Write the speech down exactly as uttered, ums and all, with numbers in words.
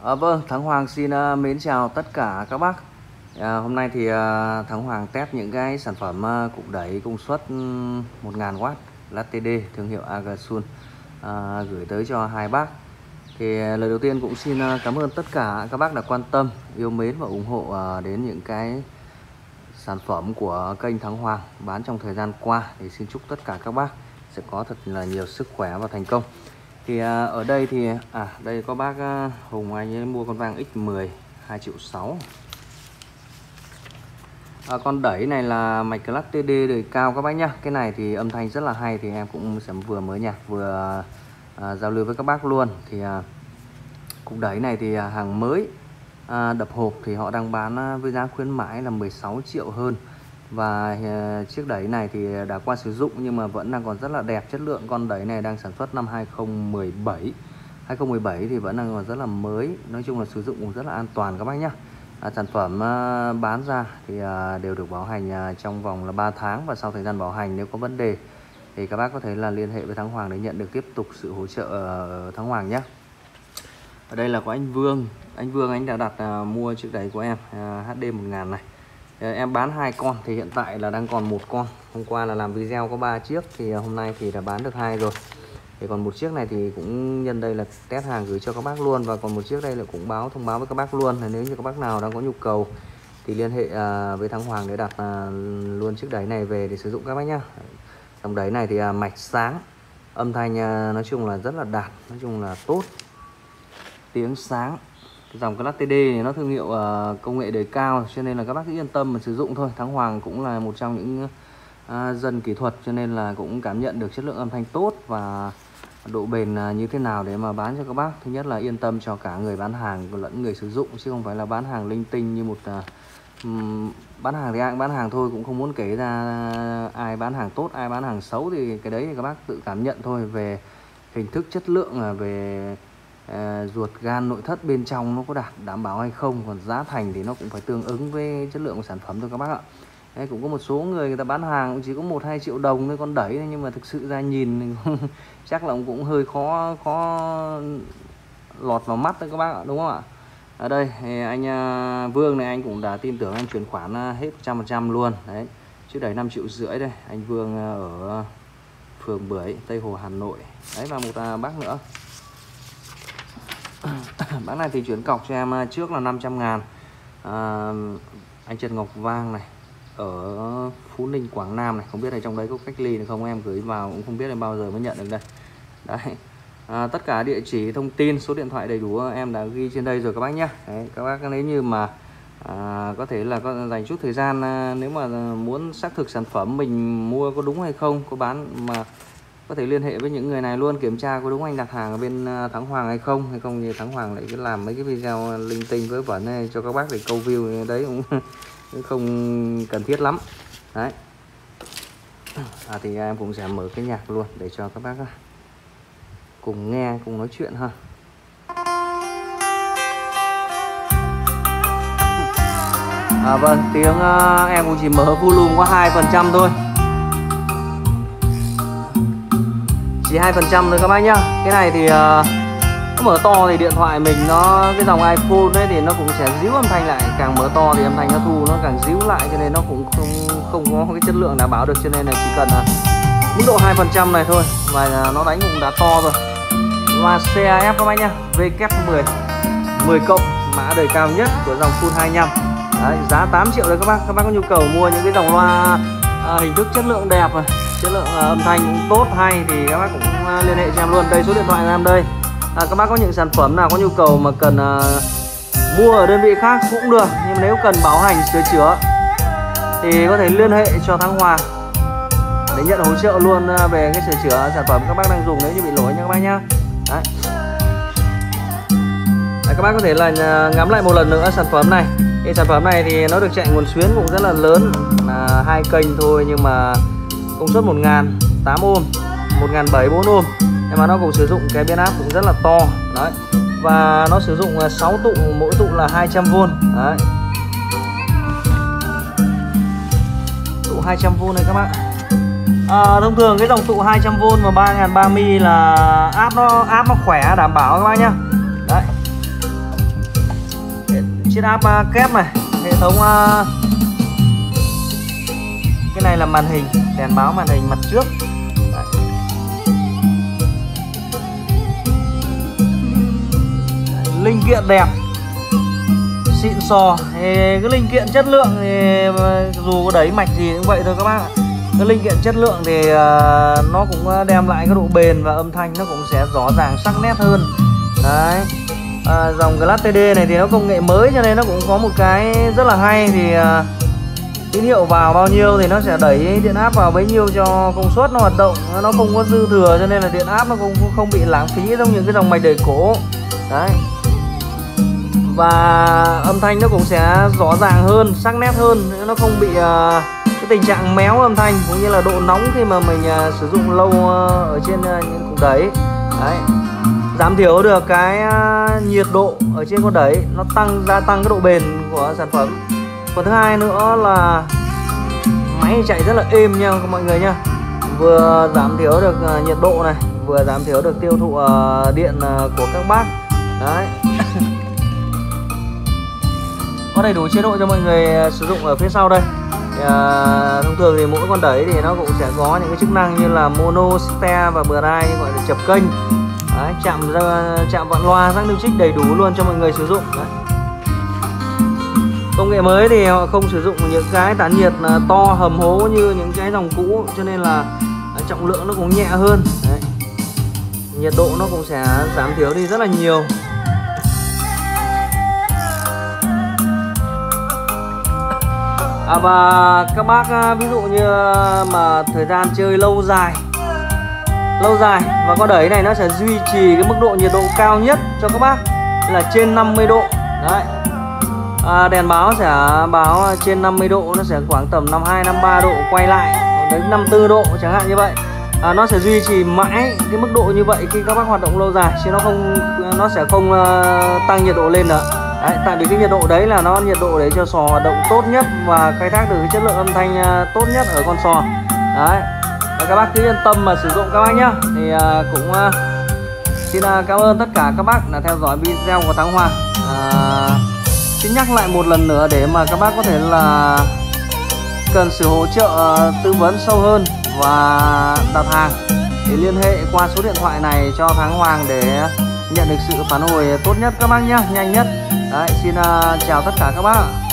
À, vâng, Thắng Hoàng xin uh, mến chào tất cả các bác. À, hôm nay thì uh, Thắng Hoàng test những cái sản phẩm uh, cục đẩy công suất um, một nghìn oát Latte D thương hiệu Agasun uh, gửi tới cho hai bác. Thì uh, lời đầu tiên cũng xin uh, cảm ơn tất cả các bác đã quan tâm, yêu mến và ủng hộ uh, đến những cái sản phẩm của kênh Thắng Hoàng bán trong thời gian qua. Thì xin chúc tất cả các bác sẽ có thật là nhiều sức khỏe và thành công. Thì à, ở đây thì à đây có bác à, Hùng anh ấy mua con vàng X mười hai triệu sáu. À, con đẩy này là mạch Latte D đời cao các bác nhá. Cái này thì âm thanh rất là hay, thì em cũng sẽ vừa mới nhạc vừa à, giao lưu với các bác luôn. Thì à, cục đẩy này thì à, hàng mới à, đập hộp thì họ đang bán à, với giá khuyến mãi là mười sáu triệu hơn. Và uh, chiếc đẩy này thì đã qua sử dụng nhưng mà vẫn đang còn rất là đẹp, chất lượng. Con đẩy này đang sản xuất năm hai không một bảy hai không một bảy thì vẫn đang còn rất là mới. Nói chung là sử dụng cũng rất là an toàn các bác nhé. À, sản phẩm uh, bán ra thì uh, đều được bảo hành uh, trong vòng là ba tháng. Và sau thời gian bảo hành nếu có vấn đề thì các bác có thể là liên hệ với Thắng Hoàng để nhận được tiếp tục sự hỗ trợ ở uh, Thắng Hoàng nhé. Ở đây là có anh Vương. Anh Vương anh đã đặt uh, mua chiếc đẩy của em uh, H D một nghìn này. Em bán hai con thì hiện tại là đang còn một con. Hôm qua là làm video có ba chiếc thì hôm nay thì đã bán được hai rồi. Thì còn một chiếc này thì cũng nhân đây là test hàng gửi cho các bác luôn. Và còn một chiếc đây là cũng báo thông báo với các bác luôn là nếu như các bác nào đang có nhu cầu thì liên hệ uh, với Thắng Hoàng để đặt uh, luôn chiếc đáy này về để sử dụng các bác nhá. Dòng đáy này thì uh, mạch sáng, âm thanh uh, nói chung là rất là đạt, nói chung là tốt, tiếng sáng. Dòng cái Latte D này nó thương hiệu uh, công nghệ đời cao cho nên là các bác cứ yên tâm mà sử dụng thôi. Thắng Hoàng cũng là một trong những uh, dân kỹ thuật cho nên là cũng cảm nhận được chất lượng âm thanh tốt và độ bền uh, như thế nào để mà bán cho các bác. Thứ nhất là yên tâm cho cả người bán hàng lẫn người sử dụng, chứ không phải là bán hàng linh tinh như một uh, um, bán hàng thì ai cũng bán hàng thôi, cũng không muốn kể ra ai bán hàng tốt ai bán hàng xấu. Thì cái đấy thì các bác tự cảm nhận thôi. Về hình thức, chất lượng, là về À, ruột gan nội thất bên trong nó có đạt đảm bảo hay không, còn giá thành thì nó cũng phải tương ứng với chất lượng của sản phẩm thôi các bác ạ. Đấy, cũng có một số người người ta bán hàng cũng chỉ có một hai triệu đồng thôi con đẩy này, nhưng mà thực sự ra nhìn chắc là cũng hơi khó khó lọt vào mắt đấy các bác ạ, đúng không ạ? Ở đây anh Vương này anh cũng đã tin tưởng, anh chuyển khoản hết một trăm phần trăm luôn đấy. Chiếc đẩy năm triệu rưỡi đây, anh Vương ở phường Bưởi, Tây Hồ, Hà Nội. Đấy, và một bác nữa. Bác này thì chuyển cọc cho em trước là năm trăm ngàn. à, Anh Trần Ngọc Vang này ở Phú Ninh, Quảng Nam này. Không biết là trong đấy có cách ly được không, em gửi vào cũng không biết là bao giờ mới nhận được đây. Đấy, à, tất cả địa chỉ, thông tin, số điện thoại đầy đủ em đã ghi trên đây rồi các bác nhé. Đấy, các bác nếu như mà à, có thể là có dành chút thời gian, à, nếu mà muốn xác thực sản phẩm mình mua có đúng hay không, có bán mà có thể liên hệ với những người này luôn, kiểm tra có đúng anh đặt hàng ở bên Thắng Hoàng hay không. Hay không thì Thắng Hoàng lại cứ làm mấy cái video linh tinh với vẩn này cho các bác để câu view, đấy cũng không cần thiết lắm. Đấy, à, thì em cũng sẽ mở cái nhạc luôn để cho các bác cùng nghe, cùng nói chuyện ha. À, vâng, tiếng uh, em cũng chỉ mở volume có hai phần trăm thôi, chỉ hai phần trăm thôi các bác nhá. Cái này thì uh, nó mở to thì điện thoại mình nó, cái dòng iPhone đấy thì nó cũng sẽ díu âm thanh lại, càng mở to thì âm thanh nó thu nó càng díu lại, cho nên nó cũng không không có cái chất lượng đảm bảo được. Cho nên là chỉ cần uh, mức độ hai phần trăm này thôi và uh, nó đánh cũng đã to rồi. Loa xê a ép các bác nhá, vê kép mười mười cộng, mã đời cao nhất của dòng Full hai mươi lăm. Đấy, giá tám triệu đấy các bác. Các bác có nhu cầu mua những cái dòng loa uh, hình thức chất lượng đẹp, chất lượng uh, âm thanh cũng tốt hay thì các bác cũng uh, liên hệ cho em luôn. Đây số điện thoại của em đây. À, các bác có những sản phẩm nào có nhu cầu mà cần uh, mua ở đơn vị khác cũng được, nhưng nếu cần bảo hành sửa chữa thì có thể liên hệ cho Thắng Hoàng để nhận hỗ trợ luôn uh, về cái sửa chữa sản phẩm các bác đang dùng nếu như bị lỗi nha các bác nhá. Đấy. Đấy, các bác có thể là uh, ngắm lại một lần nữa sản phẩm này. Cái sản phẩm này thì nó được chạy nguồn xuyến cũng rất là lớn, là hai kênh thôi, nhưng mà công suất một nghìn tám ôm, một nghìn bảy mươi bốn ôm, nhưng mà nó cũng sử dụng cái biến áp cũng rất là to. Đấy, và nó sử dụng sáu tụ, mỗi tụ là hai trăm vôn. Đấy, tụ hai trăm vôn này các bác. À, thông thường cái dòng tụ hai trăm vôn và ba nghìn ba mươi là áp nó áp nó khỏe đảm bảo các bác nhá. Đấy, chiết áp uh, kép này, hệ thống uh, cái này là màn hình, đèn báo màn hình mặt trước. Đấy. Linh kiện đẹp, xịn sò. Cái linh kiện chất lượng thì dù có đẩy mạch gì cũng vậy thôi các bác ạ. Cái linh kiện chất lượng thì uh, nó cũng đem lại cái độ bền và âm thanh nó cũng sẽ rõ ràng sắc nét hơn. Đấy. À, dòng Glass tê đê này thì nó công nghệ mới cho nên nó cũng có một cái rất là hay, thì uh, tín hiệu vào bao nhiêu thì nó sẽ đẩy điện áp vào bấy nhiêu cho công suất nó hoạt động, nó không có dư thừa, cho nên là điện áp nó cũng không bị lãng phí giống những cái dòng mạch đẩy cổ. Đấy. Và âm thanh nó cũng sẽ rõ ràng hơn, sắc nét hơn, nó không bị uh, cái tình trạng méo âm thanh cũng như là độ nóng khi mà mình uh, sử dụng lâu uh, ở trên uh, những cục đẩy. Đấy. Giảm thiểu được cái uh, nhiệt độ ở trên con đẩy, nó tăng gia tăng cái độ bền của sản phẩm. Còn thứ hai nữa là máy chạy rất là êm nha mọi người nha, vừa giảm thiểu được uh, nhiệt độ này, vừa giảm thiểu được tiêu thụ uh, điện uh, của các bác. Đấy. Có đầy đủ chế độ cho mọi người sử dụng ở phía sau đây. À, thông thường thì mỗi con đẩy thì nó cũng sẽ có những cái chức năng như là mono, stereo và bride, gọi là chập kênh. Đấy, chạm chạm vặn loa, giác lưu trích đầy đủ luôn cho mọi người sử dụng. Đấy. Công nghệ mới thì họ không sử dụng những cái tản nhiệt to hầm hố như những cái dòng cũ, cho nên là trọng lượng nó cũng nhẹ hơn. Đấy. Nhiệt độ nó cũng sẽ giảm thiểu đi rất là nhiều. À, và các bác ví dụ như mà thời gian chơi lâu dài lâu dài và con đẩy này nó sẽ duy trì cái mức độ nhiệt độ cao nhất cho các bác là trên năm mươi độ. Đấy. À, đèn báo sẽ báo trên năm mươi độ, nó sẽ khoảng tầm năm mươi hai, năm mươi ba độ quay lại đến năm mươi tư độ chẳng hạn như vậy. À, nó sẽ duy trì mãi cái mức độ như vậy khi các bác hoạt động lâu dài, chứ nó không nó sẽ không uh, tăng nhiệt độ lên nữa. Đấy, tại vì cái nhiệt độ đấy là nó nhiệt độ để cho sò hoạt động tốt nhất và khai thác được cái chất lượng âm thanh uh, tốt nhất ở con sò. Đấy. Và các bác cứ yên tâm mà sử dụng các bác nhá. Thì uh, cũng uh, xin uh, cảm ơn tất cả các bác đã theo dõi video của Thắng Hoàng. Uh, xin nhắc lại một lần nữa để mà các bác có thể là cần sự hỗ trợ uh, tư vấn sâu hơn và đặt hàng thì liên hệ qua số điện thoại này cho Thắng Hoàng để nhận được sự phản hồi tốt nhất các bác nhé, nhanh nhất. Đấy, xin uh, chào tất cả các bác ạ.